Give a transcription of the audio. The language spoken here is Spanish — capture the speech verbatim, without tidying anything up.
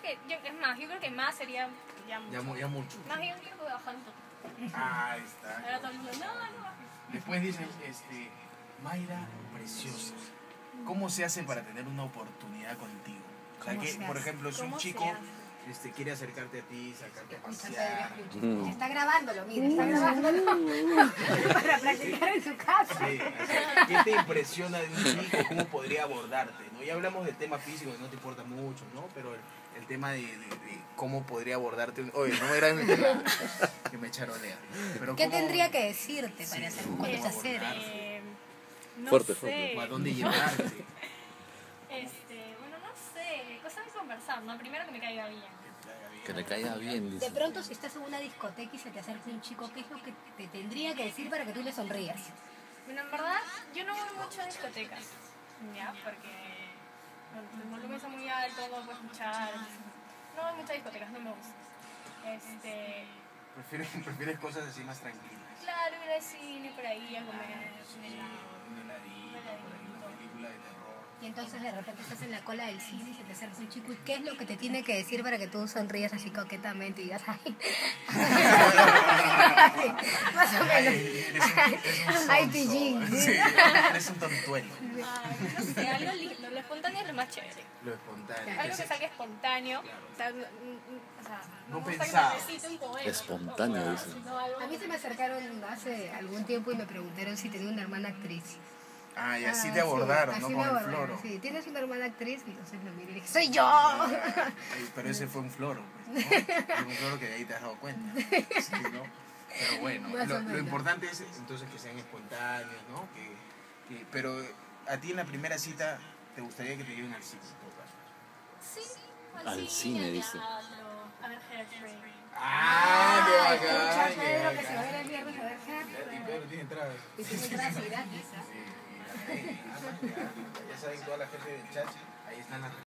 que, yo, es más, yo creo que más sería ya mucho. Ya, mu- ya mucho. Más bien creo que bajando. Ah, ahí está. Ahora todo el mundo, no, no bajes. Después dicen, este, Mayra, preciosa, ¿cómo se hace para tener una oportunidad contigo? O sea, ¿Cómo que, se por hace? ejemplo, si un ¿Cómo se chico hace? este, quiere acercarte a ti, sacarte a Escucha, pasear. Pedro, escucha. Está grabándolo, mira, está grabándolo. Para practicar en su casa. Sí, o sea, ¿qué te impresiona de un chico? ¿Cómo podría abordarte? ¿No? Ya hablamos del tema físico, que no te importa mucho, ¿no? Pero el, el tema de, de, de cómo podría abordarte... un- Oye, no me era mi tema, que me charolea. Pero ¿Qué ¿cómo- tendría que decirte para Sí, hacer ¿cómo cuando se abordarte? acerque? Eh, no Fuerte, sé. fuerte. ¿O a dónde llevarte? Este, bueno, no sé. Cosa de conversar, ¿no? Primero que me caiga bien. Que te caiga bien, De dice. pronto, si estás en una discoteca y se te acerca un chico, ¿qué es lo que te tendría que decir para que tú le sonrías? Bueno, en verdad, yo no voy mucho a discotecas, ¿ya? Porque bueno, el volumen está muy alto, no puedo escuchar. No voy mucho a discotecas, no me gusta. Este, ¿Prefieres, prefieres cosas así más tranquilas? claro, ir al cine por ahí a comer un helado. Un heladito, por ahí, una película de terror. Y entonces de repente estás en la cola del cine y se te acerca un chico, ¿y qué es lo que te tiene que decir para que tú sonrías así coquetamente y digas, ay? Más o menos. Eres un, eres un Ay, sonso. pillín. Sí, eres un tontuelo. Ay, no sé, algo lindo, lo espontáneo es lo más chévere. Lo espontáneo. Algo que Ese- salga espontáneo, Claro. o sea, n- n- o sea, No me gusta que pensado. me recite un poema, Espontáneo, ¿no? dice. No, algo A mí se me acercaron hace algún tiempo y me preguntaron si tenía una hermana actriz. Ah, y así Ah, te abordaron, sí, ¿no? así Con me el abordaron, floro. sí. ¿Tienes una hermana actriz? Entonces lo miré y dije, ¡soy yo! Ay, pero ese fue un floro, pues, ¿no? Fue un floro que de ahí te has dado cuenta. Sí, ¿no? Pero bueno, Más lo, o lo menos. importante es entonces que sean espontáneos, ¿no? Que, que- pero a ti en la primera cita te gustaría que te lleven al cine, en todo caso. Sí, Al cine, al dice. teatro, a ver Hairspray. ¡Ah, qué Ay, bacán! escucha, qué Pedro, que bacán. se va a ir el viernes a ver Y Hairspray. Pedro tiene entradas. Y tiene entradas gratis, ¿ah? Sí, y la- ya, ya saben toda la gente del chat, ahí están las